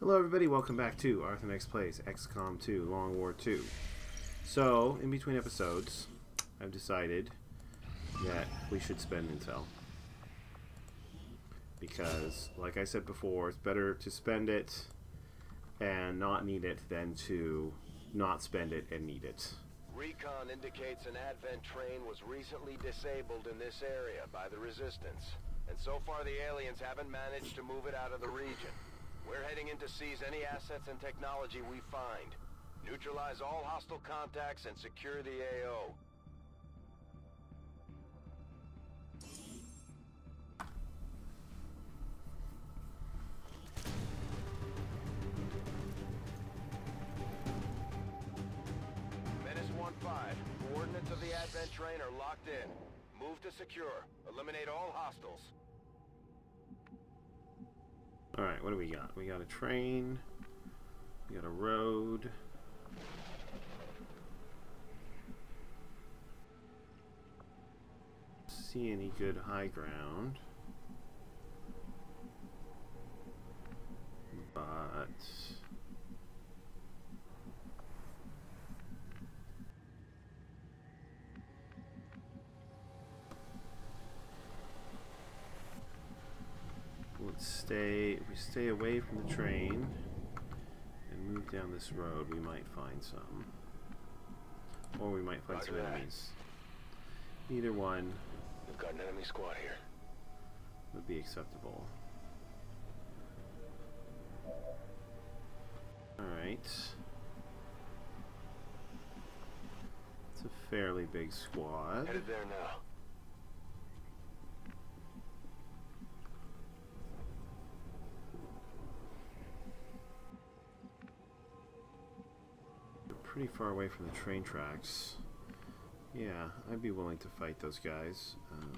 Hello everybody, welcome back to Arthenex Plays XCOM 2, Long War 2. So, in between episodes, I've decided that we should spend intel. Because, like I said before, it's better to spend it and not need it than to not spend it and need it. Recon indicates an advent train was recently disabled in this area by the Resistance. And so far the aliens haven't managed to move it out of the region. We're heading in to seize any assets and technology we find. Neutralize all hostile contacts and secure the AO. Menace 1-5. Coordinates of the advent train are locked in. Move to secure. Eliminate all hostiles. Alright, what do we got? We got a train. We got a road. See any good high ground. But if we stay away from the train and move down this road, we might find some. Or we might find some enemies. Either one We've got an enemy squad here. would be acceptable. Alright. It's a fairly big squad. Headed there now. Pretty far away from the train tracks. Yeah, I'd be willing to fight those guys.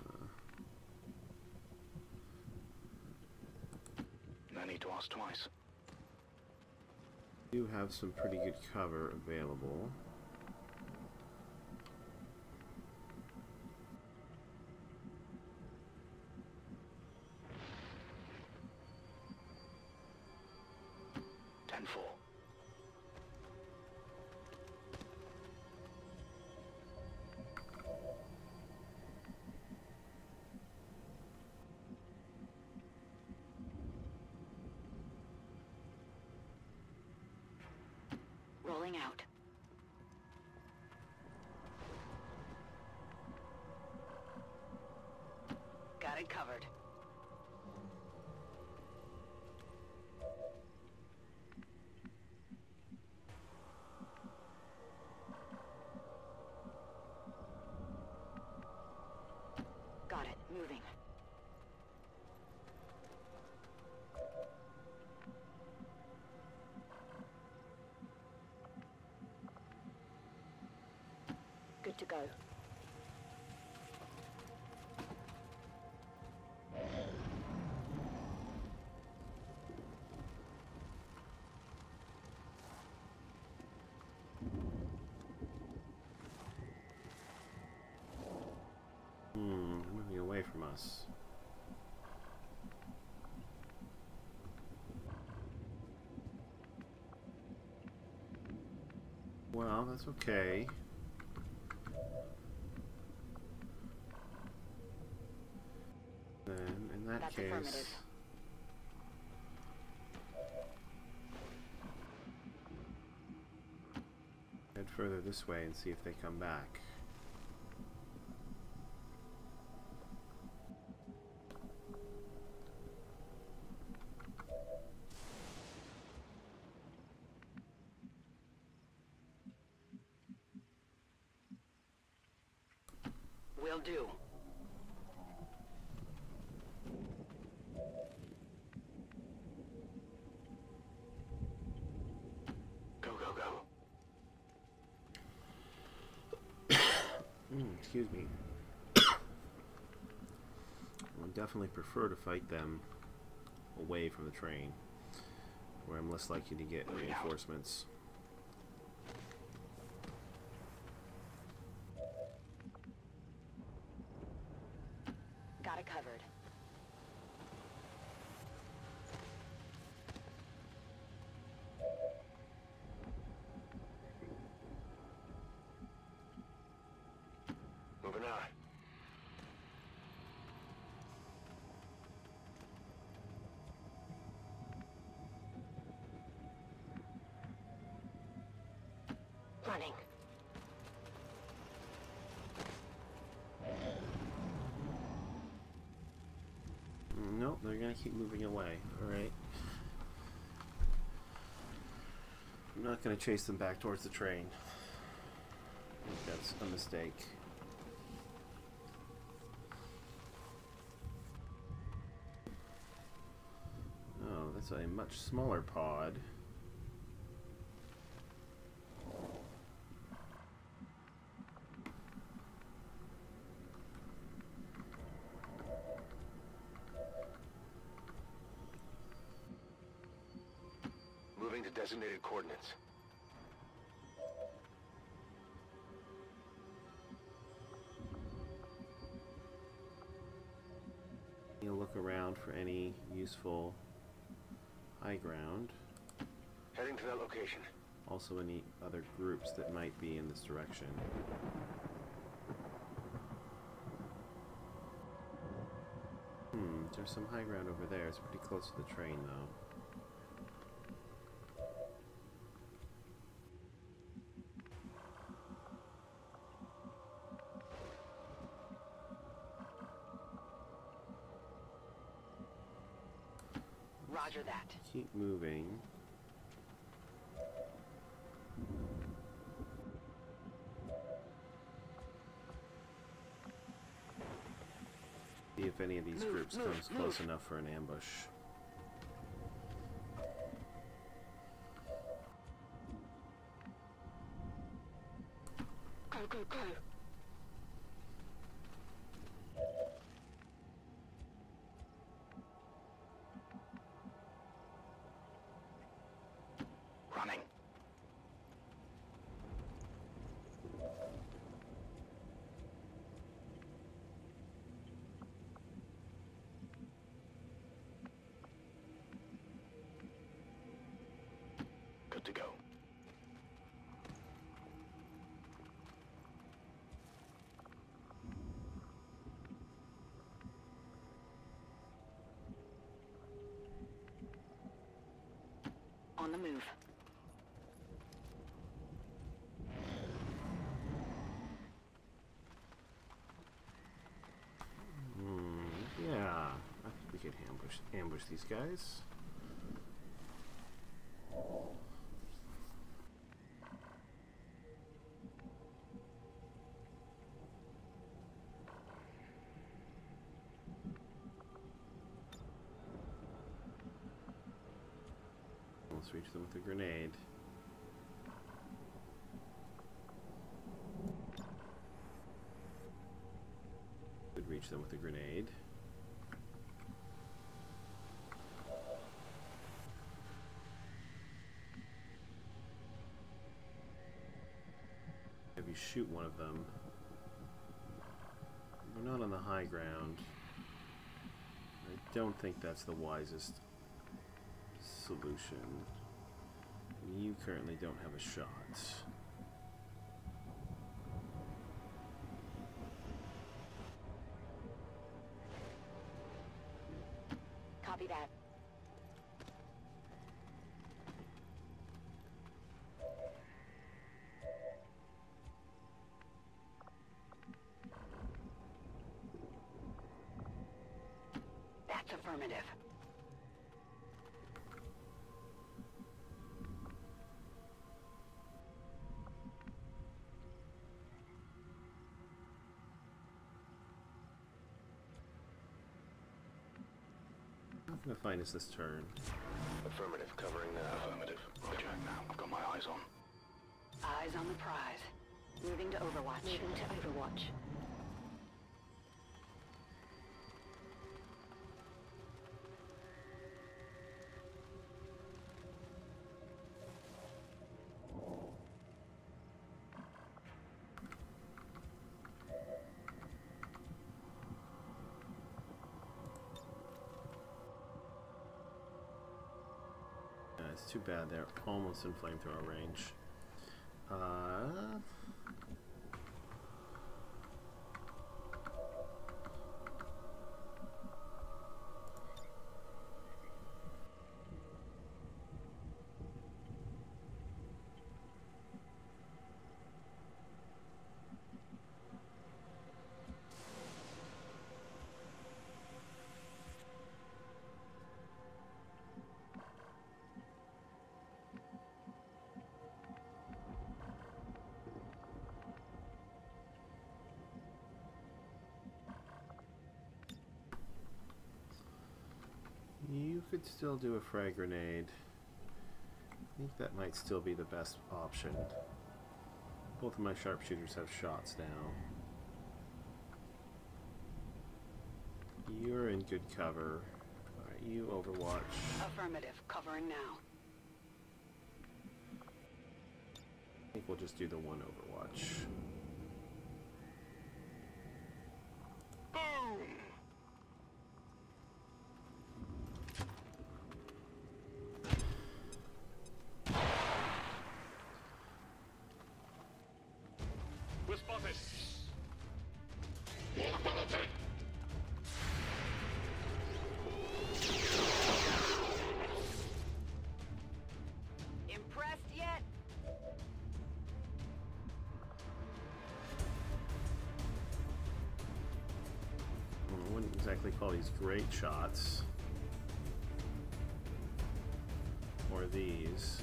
No need to ask twice. Do have some pretty good cover available. Rolling out. Got it covered. Got it. Moving. Good to go. Moving away from us. Well, that's okay. Then, in that case, head further this way and see if they come back. Will do. Excuse me. I would definitely prefer to fight them away from the train, where I'm less likely to get reinforcements. Got it covered. Moving out. Running. Nope, they're gonna keep moving away. Alright. I'm not gonna chase them back towards the train. I think that's a mistake. Oh, that's a much smaller pod. Moving to designated coordinates. You'll look around for any useful high ground. Heading to that location. Also any other groups that might be in this direction. There's some high ground over there. It's pretty close to the train though. Roger that. Keep moving. See if any of these groups comes close enough for an ambush. Go, go, go. Running. Good to go. On the move. Yeah, I think we could ambush these guys. Let's reach them with a grenade. Could reach them with a grenade. If you shoot one of them, we're not on the high ground. I don't think that's the wisest solution. You currently don't have a shot. Copy that. That's affirmative. I'm gonna find us this turn. Affirmative, covering now. Affirmative. Roger. Now I've got my eyes on. Eyes on the prize. Moving to Overwatch. Moving to Overwatch. It's too bad they're almost in flamethrower range. could still do a frag grenade. I think that might still be the best option. Both of my sharpshooters have shots now. You're in good cover. Alright, you overwatch. Affirmative. Covering now. I think we'll just do the one overwatch. Boom! We're spotted. Impressed yet? I wouldn't exactly call these great shots. Or these.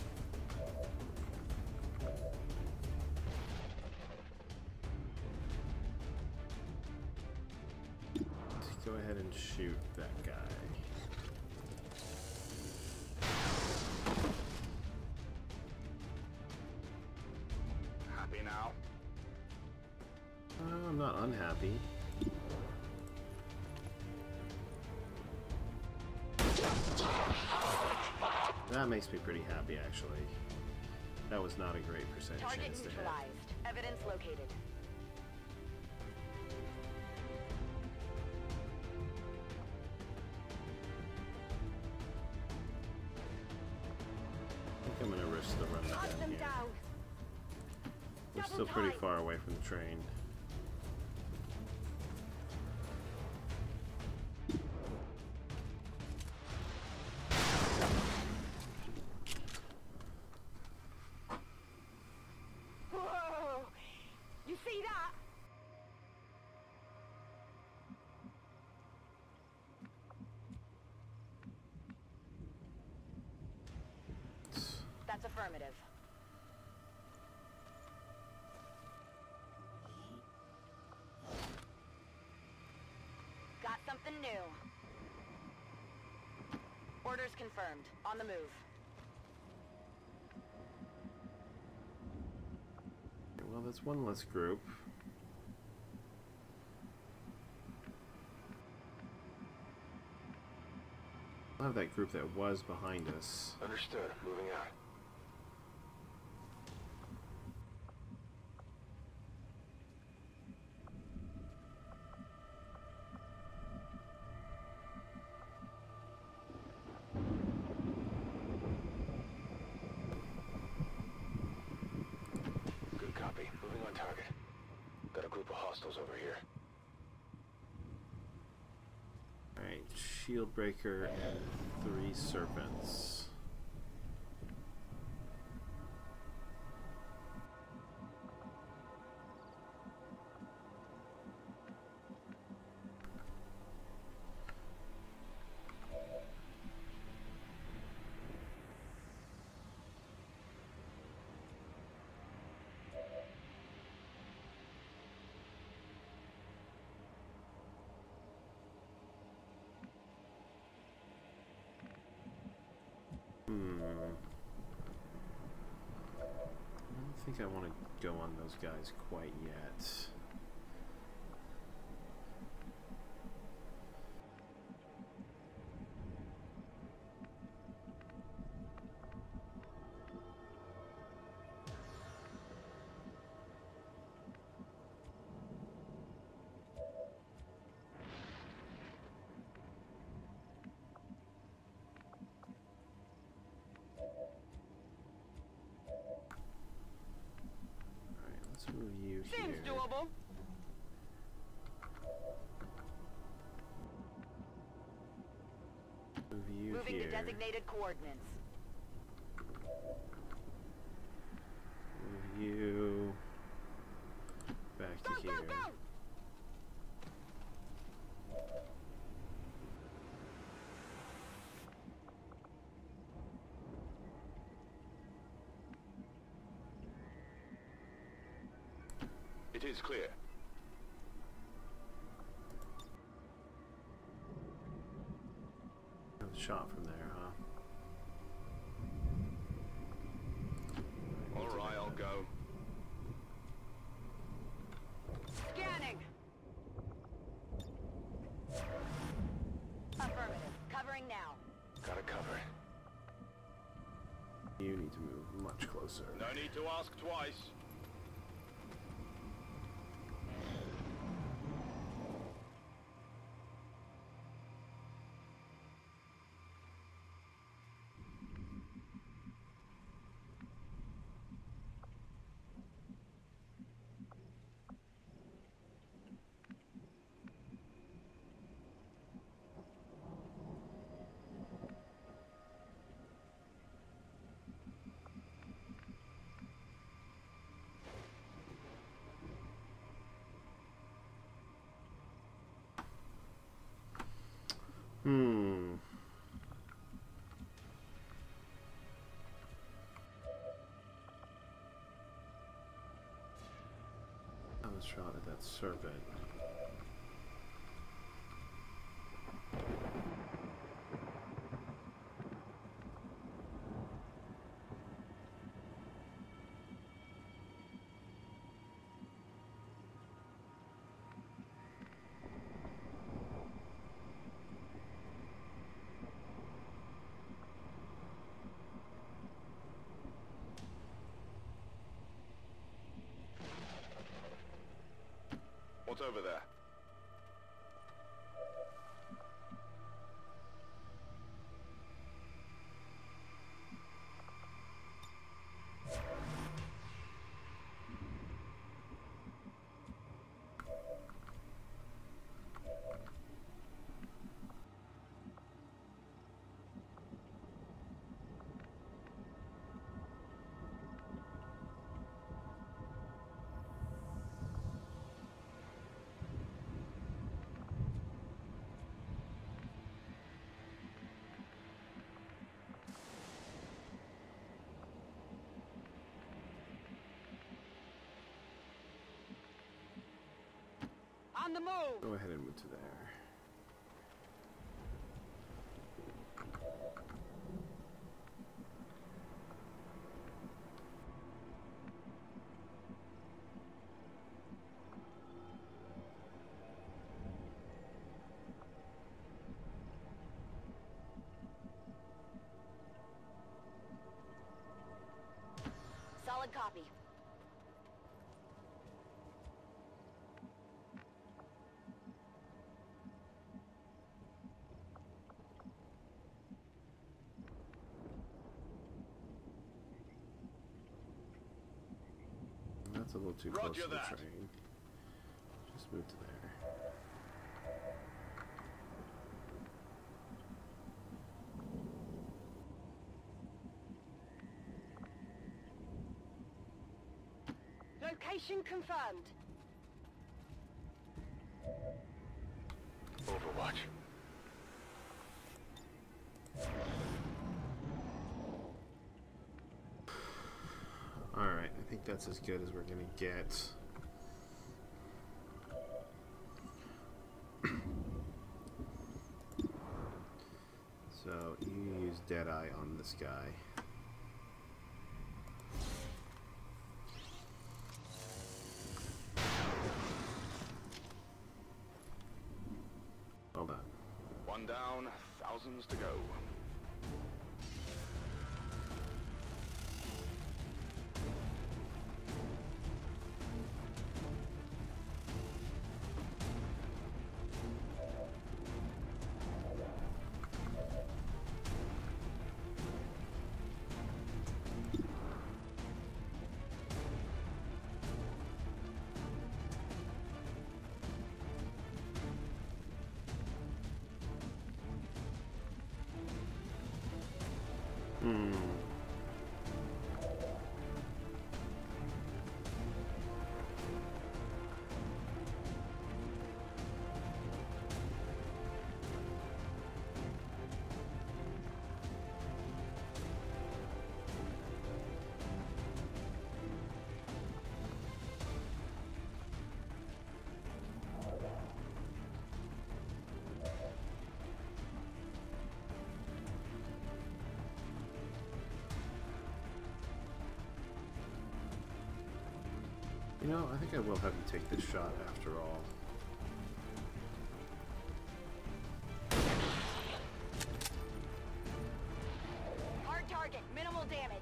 Let's go ahead and shoot that guy. Happy now? I'm not unhappy. That makes me pretty happy, actually. That was not a great percentage Target chance to hit. neutralized. Evidence located. I think I'm gonna risk the run Hunt down them here. down. We're Double still pretty time. far away from the train. Whoa! You see that? That's affirmative. Got something new. Orders confirmed. On the move. Well, that's one less group. I'll have that group that was behind us. Understood. Moving out. Good copy. Moving on target. Got a group of hostiles over here. Alright, shield breaker and 3 serpents. I don't think I want to go on those guys quite yet. Let's move you Seems here. doable. Move you Moving here. to designated coordinates. Move you back to here. Go! It is clear. The You need to move much closer. No need to ask twice. I was shot at that serpent. What's over there? On the move! Go ahead and move to there. Solid copy. That's a little too close Roger to the that. train. Just move to there. Location confirmed. Overwatch. Alright, I think that's as good as we're gonna get. So, you use Deadeye on this guy. Well done. One down, thousands to go. You know, I think I will have you take this shot after all. Hard target, minimal visual damage.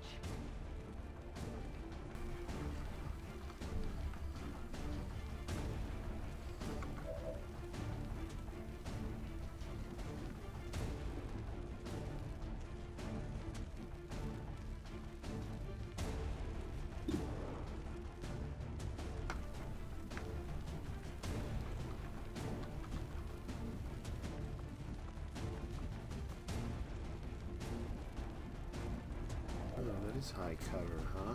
That is high cover, huh?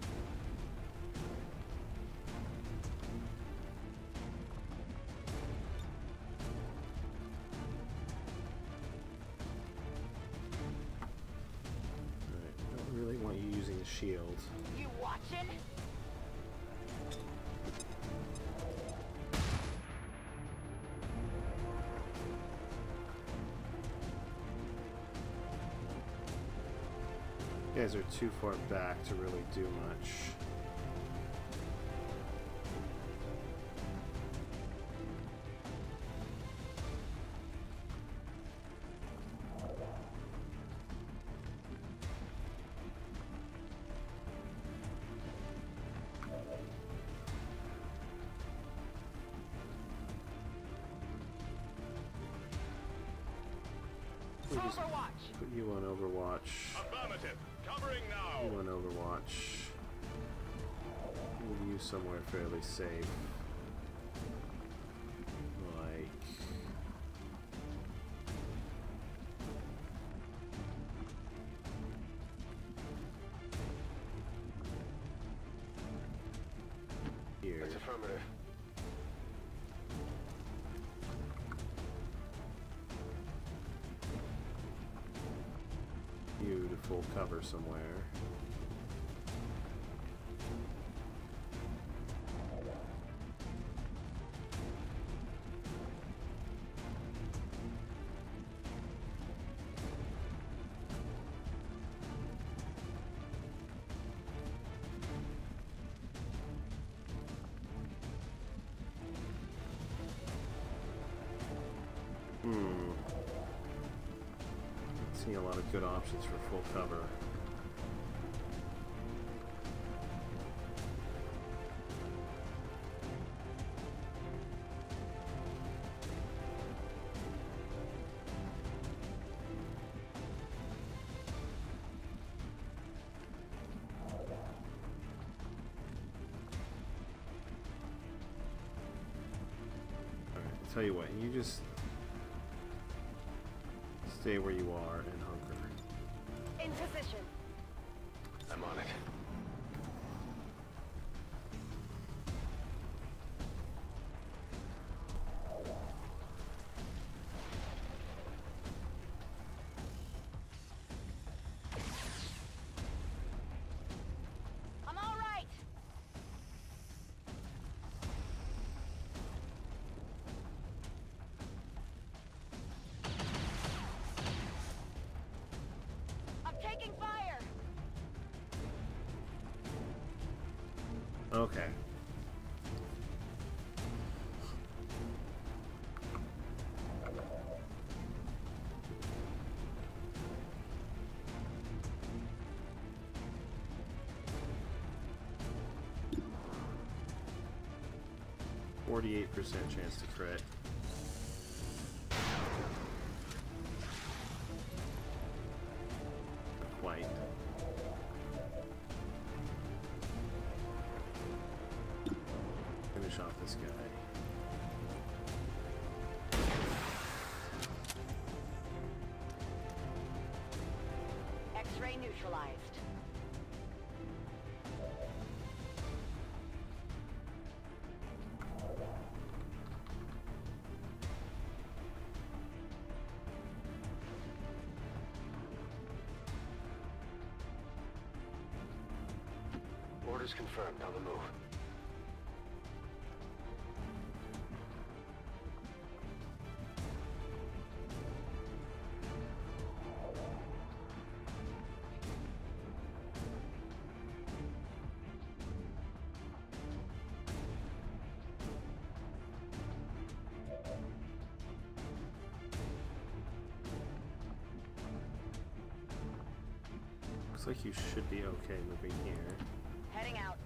Alright, I don't really want you using the shield. You watching? You guys are too far back to really do much. We'll just Overwatch. put you on Overwatch. Affirmative. Covering now. You on Overwatch. Move you somewhere fairly safe. Like here. That's affirmative. You to full cover somewhere. See a lot of good options for full cover. Alright, tell you what, you just stay where you are and hunker. In position. I'm on it. I'm all right. I'm taking fire. Okay. %48 chance to crit. Not quite. Finish off this guy. X-ray neutralized. Orders confirmed. On the move. Looks like you should be okay moving here. Heading out.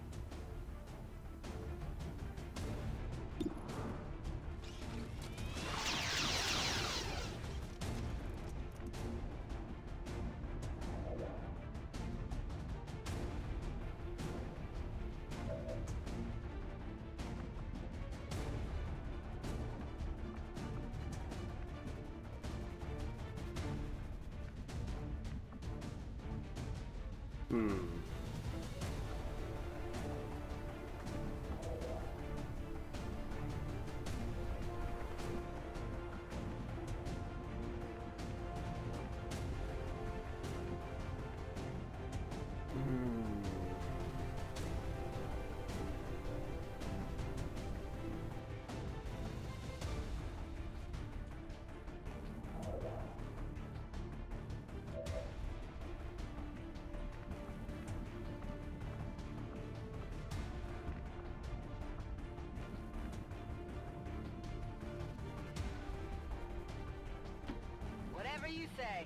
Whatever you say.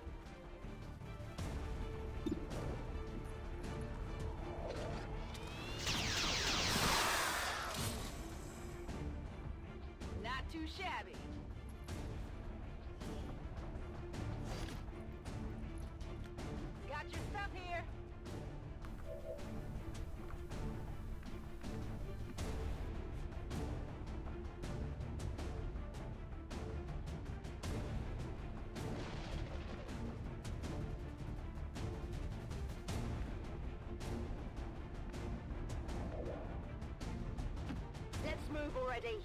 Not too shabby. Got your stuff here. Let's move already.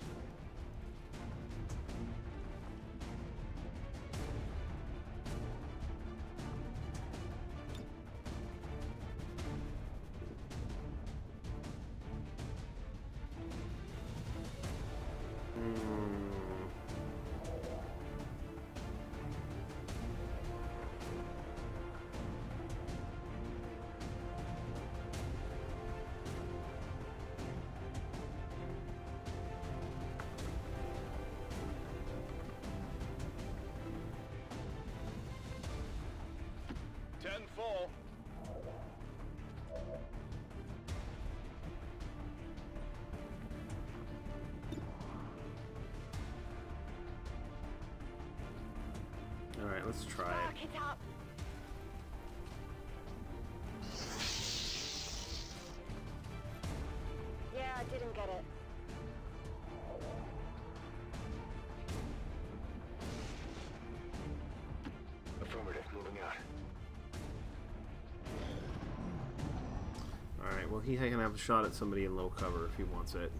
Full. All right, let's try Spark it. it up. Yeah, I didn't get it. Affirmative, moving out. All right, well, he can have a shot at somebody in low cover if he wants it.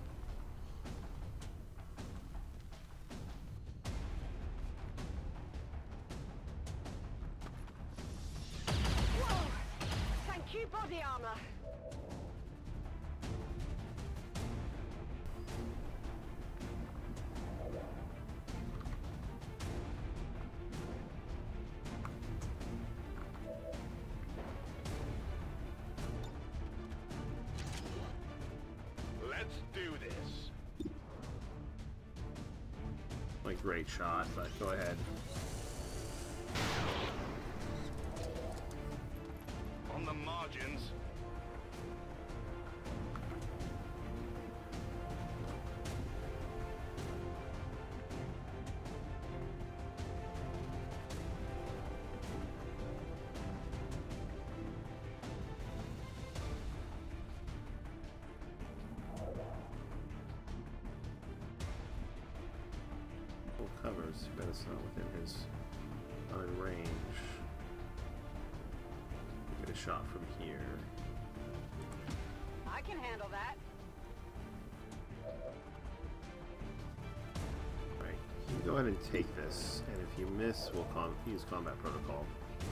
Whoa! Thank you, body armor. Let's do this. Like, great shot, but go ahead. On the margins. Full covers, but it's not within his range. Get a shot from here. I can handle that. Right, you can go ahead and take this, and if you miss, we'll use combat protocol.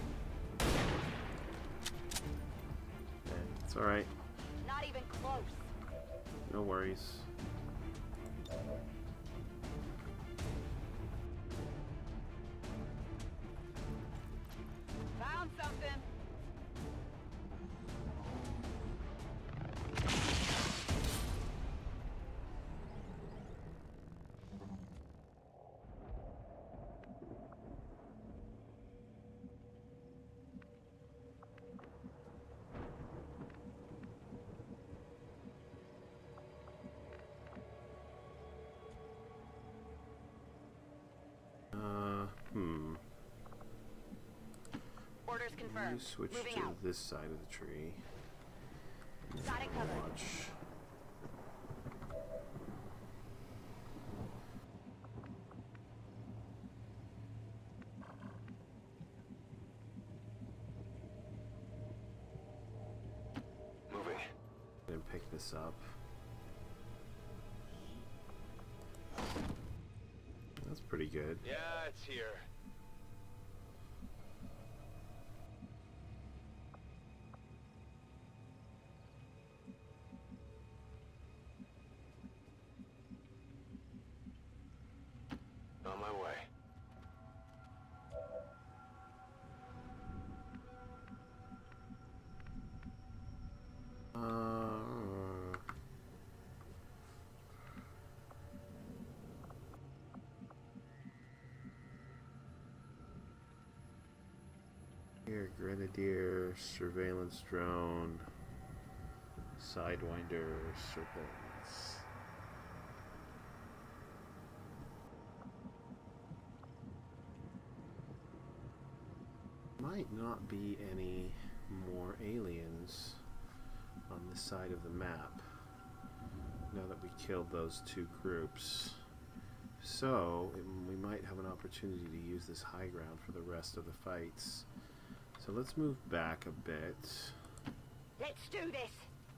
Okay, it's all right. Not even close. No worries. Found something. confirmed. You switch Moving to out. this side of the tree. Got it covered. Watch. Moving. And pick this up. That's pretty good. Yeah, it's here. On my way. Here, Grenadier, surveillance drone, Sidewinder, surveillance. Might not be any more aliens on this side of the map now that we killed those two groups. So we might have an opportunity to use this high ground for the rest of the fights. So let's move back a bit. Let's do this.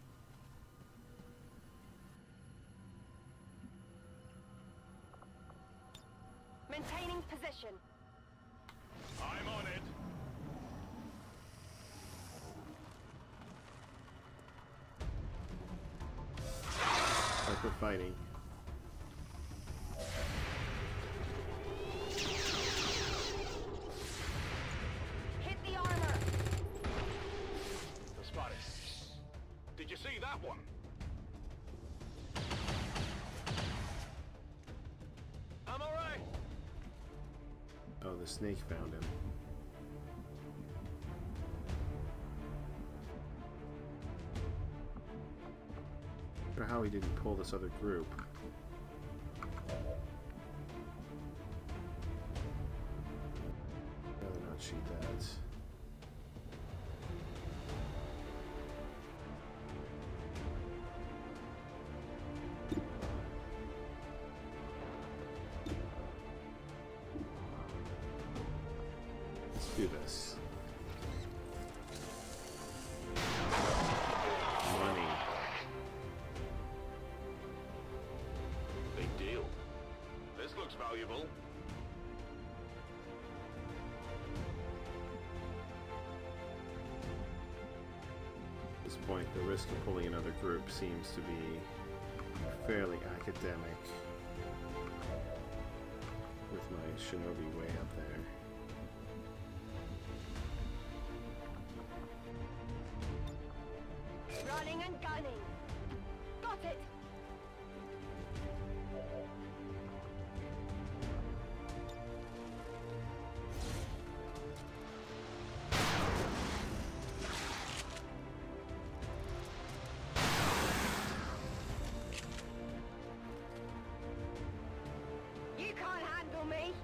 Maintaining position. I'm on it. Like we're fighting. Hit the armor. Spotted. Did you see that one? I'm all right. Oh, the snake found him. I wonder how he didn't pull this other group. Rather not shoot that. Let's do this. Money. Big deal. This looks valuable. At this point, the risk of pulling another group seems to be fairly academic with my shinobi way up there. Running and gunning. Got it. You can't handle me.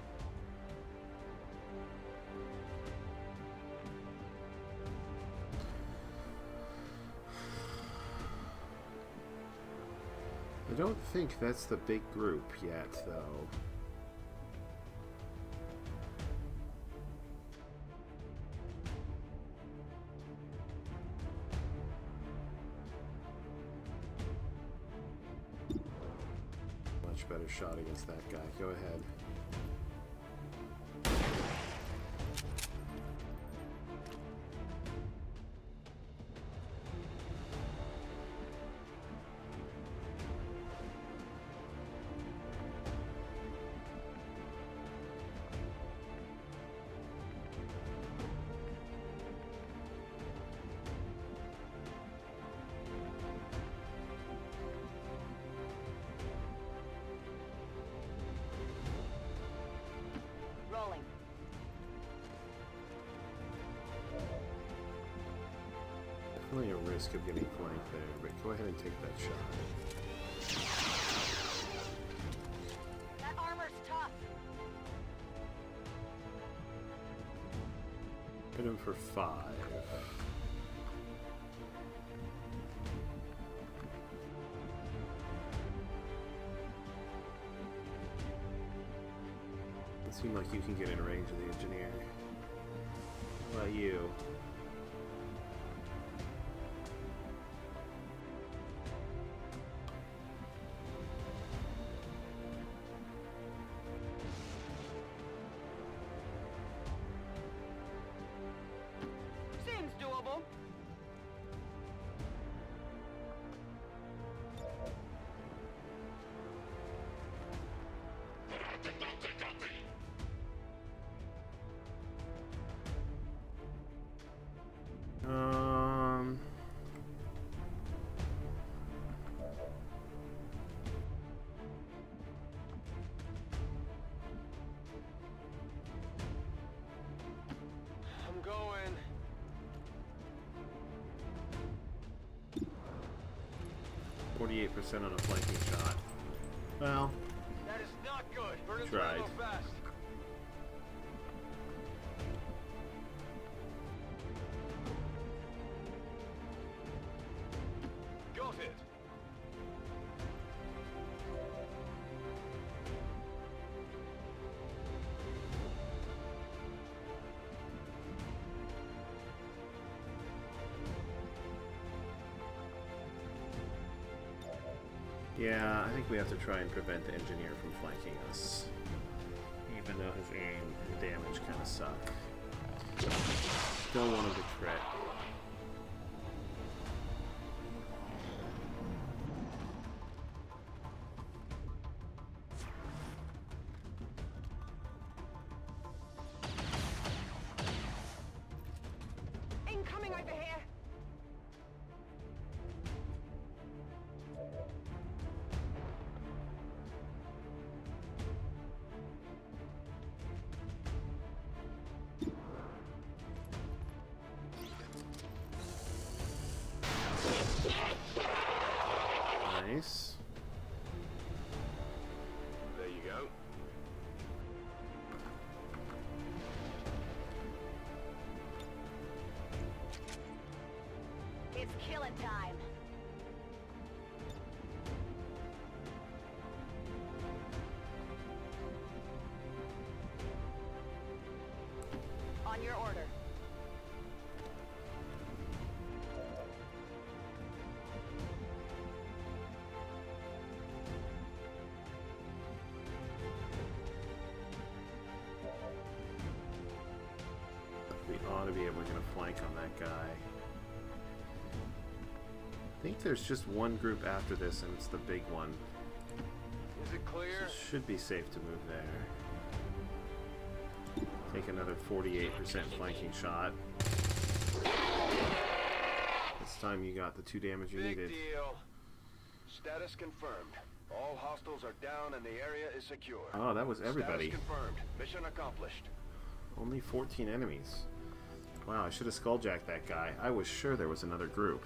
I don't think that's the big group yet, though. Much better shot against that guy. Go ahead. Rolling. Definitely a risk of getting flanked there, but go ahead and take that shot. That armor's tough. Try him for 5. It seems like you can get in range of the engineer. What about you? Seems doable. I'm going. 48% on a flanking shot. Well, That is not good. Burn it Tried. fast. Got it. yeah, I think we have to try and prevent the engineer from flanking us. Even though his aim and damage kind of suck. Don't want him to crit. Incoming over here. Nice. There you go. It's killing time. On your order. We ought to be able to get a flank on that guy. I think there's just one group after this, and it's the big one. Is it clear? So it should be safe to move there. Take another 48% flanking shot. This time you got the 2 damage you Big needed. deal. Status confirmed. All hostiles are down and the area is secure. Oh, that was everybody. Status confirmed. Mission accomplished. Only 14 enemies. Wow, I should have skulljacked that guy. I was sure there was another group.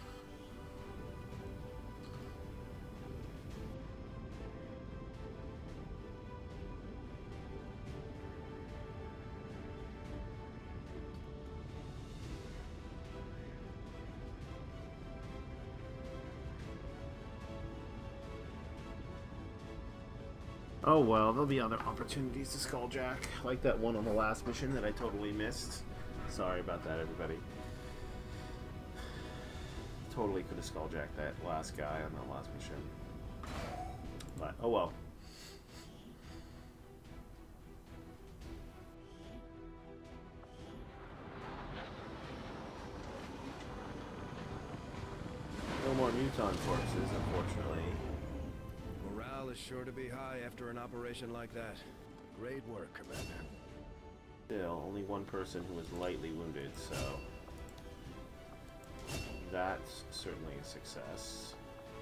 Oh well, there'll be other opportunities to skulljack, like that one on the last mission that I totally missed. Sorry about that, everybody. Totally could have skulljacked that last guy on the last mission. But, oh well. No more muton corpses, unfortunately. Morale is sure to be high after an operation like that. Great work, Commander. Still, only one person who was lightly wounded, so that's certainly a success.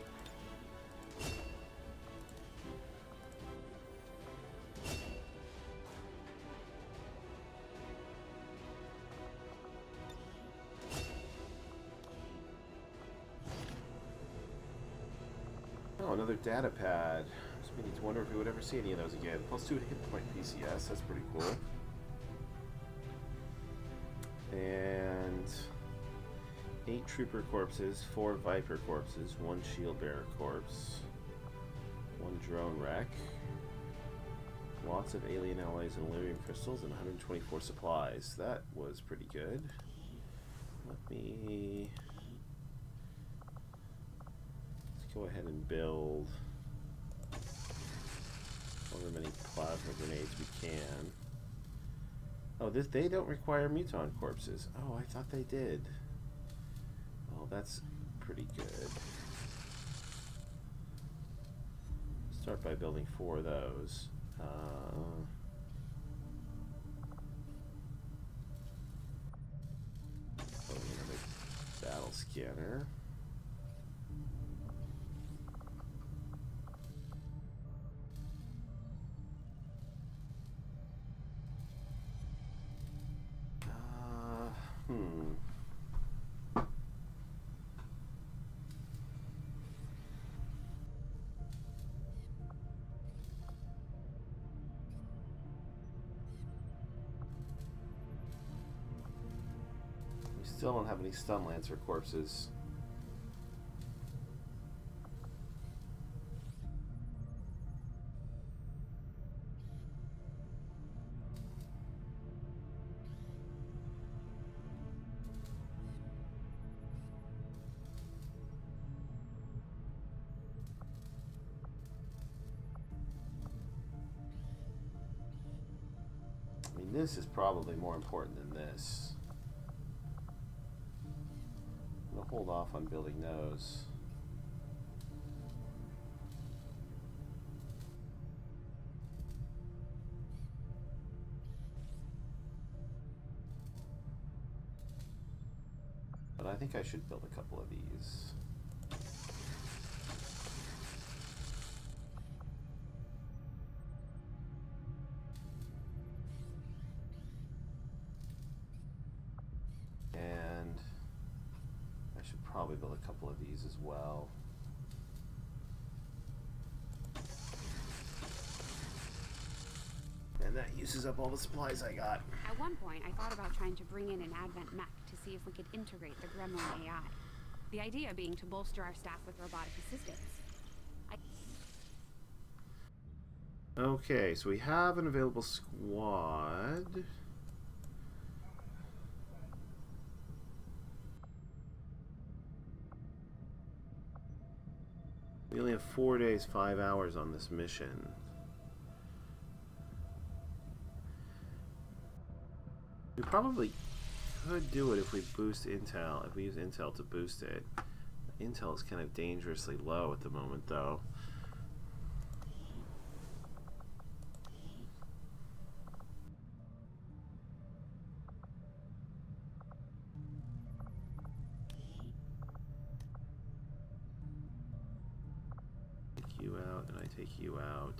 Oh, another data pad. Just beginning to wonder if we would ever see any of those again. +2 hit point PCS, that's pretty cool. And 8 trooper corpses, 4 viper corpses, 1 shield bearer corpse, 1 drone wreck, lots of alien alloys and Illyrium crystals, and 124 supplies. That was pretty good. Let's go ahead and build however many plasma grenades we can. Oh, they don't require muton corpses. Oh, I thought they did. Well, that's pretty good. Start by building 4 of those. Another battle scanner. Still don't have any stun lancer corpses. I mean, this is probably more important than this. Hold off on building those. But I think I should build a couple of these. Probably build a couple of these as well. And that uses up all the supplies I got. At one point, I thought about trying to bring in an advent mech to see if we could integrate the Gremlin AI. The idea being to bolster our staff with robotic assistance. Okay, so we have an available squad. We only have 4 days, 5 hours on this mission. We probably could do it if we boost intel, if we use intel to boost it. Intel is kind of dangerously low at the moment, though. You out and I take you out.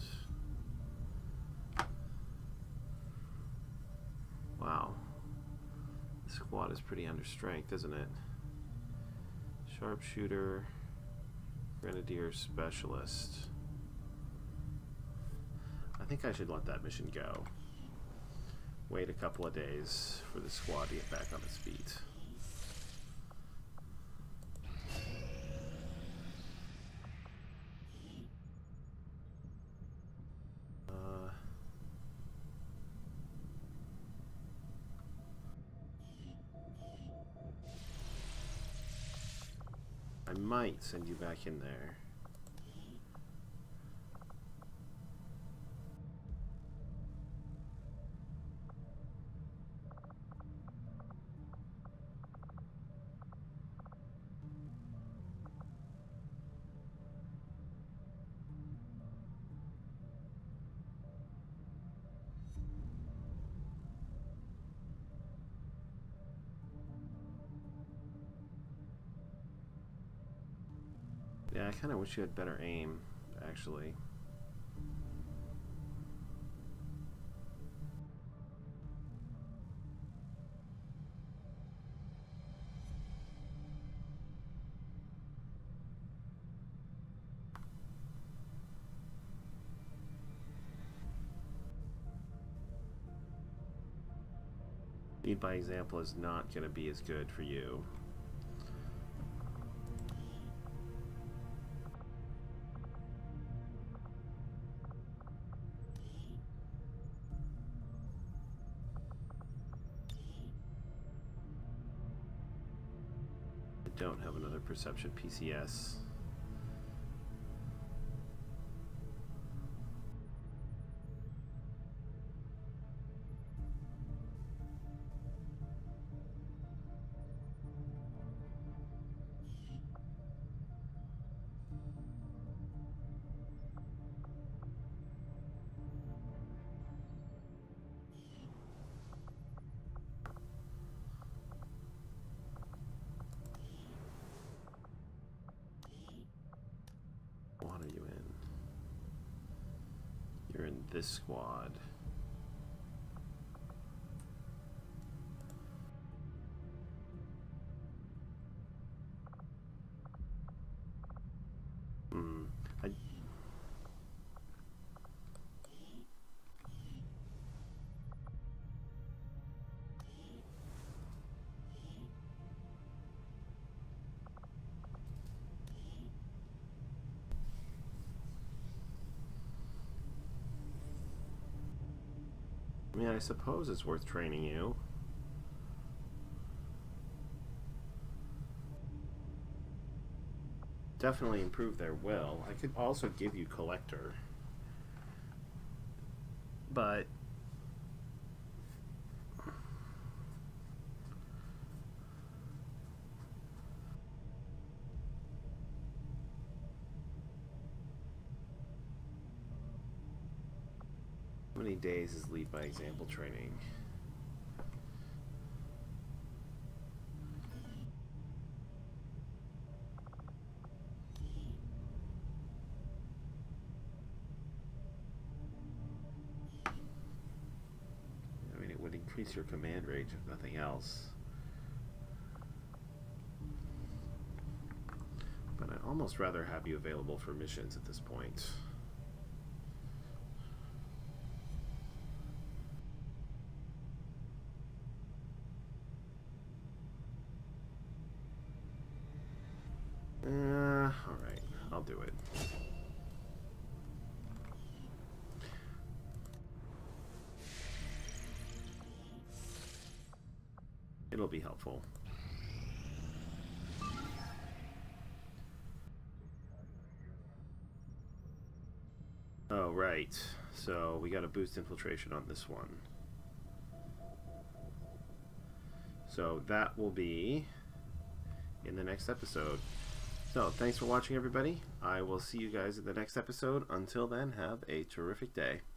Wow. The squad is pretty under strength, isn't it? Sharpshooter, Grenadier Specialist. I think I should let that mission go. Wait a couple of days for the squad to get back on its feet. I might send you back in there. Yeah, I kind of wish you had better aim, actually. Lead by example is not going to be as good for you. I don't have another perception PCS. What are you in? You're in this squad. I mean, I suppose it's worth training you. Definitely improve their will. I could also give you collector. But how many days is lead by example training? I mean, it would increase your command range if nothing else. But I'd almost rather have you available for missions at this point. Alright, I'll do it. It'll be helpful. Oh, right. So we got to boost infiltration on this one. So that will be in the next episode. So, thanks for watching, everybody. I will see you guys in the next episode. Until then, have a terrific day.